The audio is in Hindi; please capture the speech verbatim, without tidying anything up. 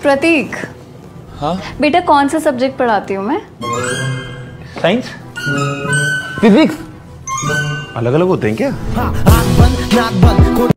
प्रतीक। हाँ बेटा कौन सा सब्जेक्ट पढ़ाती हूँ मैं? Science, physics. अलग अलग होते हैं क्या?